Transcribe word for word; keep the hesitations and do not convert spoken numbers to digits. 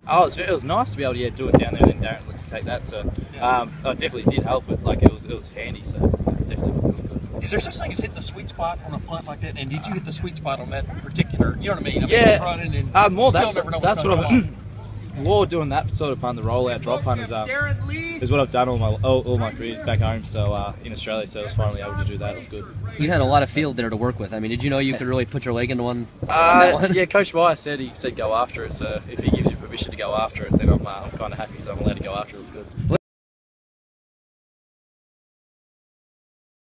Oh, it was, it was nice to be able to yeah, do it down there, and then Darren let to take that. So um, I definitely did help it. Like it was, it was handy. So definitely, it was good. Is there such thing as hitting the sweet spot on a punt like that? And did you hit the sweet spot on that particular? You know what I mean? I mean yeah. running and uh, more still that's never know that's what's what I'm. More doing that sort of punt, the rollout drop punt is, um, is what I've done all my all, all my careers back home. So uh, in Australia, so I was finally able to do that. It was good. You had a lot of field there to work with. I mean, did you know you could really put your leg into one? Uh, on that one? Yeah, Coach Myers said he said go after it. So if he gives you permission to go after it, then I'm, uh, I'm kind of happy. So I'm allowed to go after it. It's good.